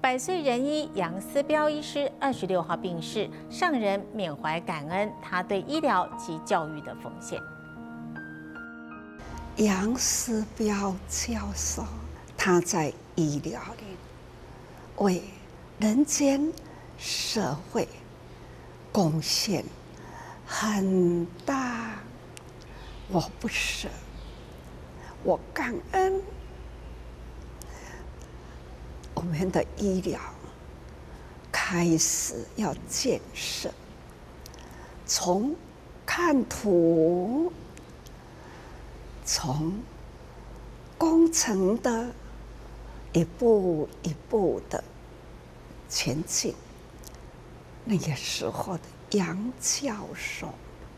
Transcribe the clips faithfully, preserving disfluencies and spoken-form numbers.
百岁仁医杨思彪医师二十六号病逝，上人缅怀感恩他对医疗及教育的奉献。 杨思彪教授，他在医疗里为人间社会贡献很大，我不舍，我感恩。我们的医疗开始要建设，从看图，从工程的一步一步的前进。那个时候的杨教授，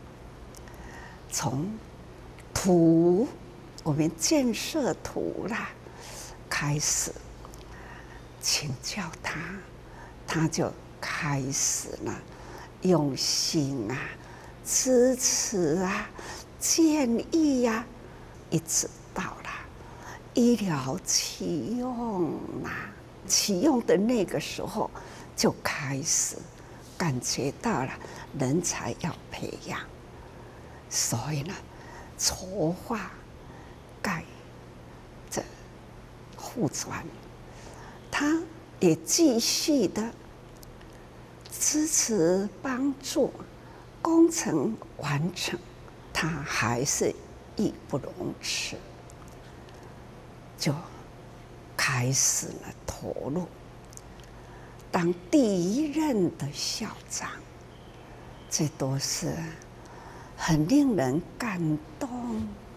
从图我们建设图啦开始。请教他，他就开始了用心啊、支持啊、建议呀、啊，一直到了医疗启用啊，启用的那个时候就开始感觉到了人才要培养，所以呢，筹划盖这护专。他也继续的支持帮助工程完成，他还是义不容辞，就开始了投入，当第一任的校长，这都是很令人感动。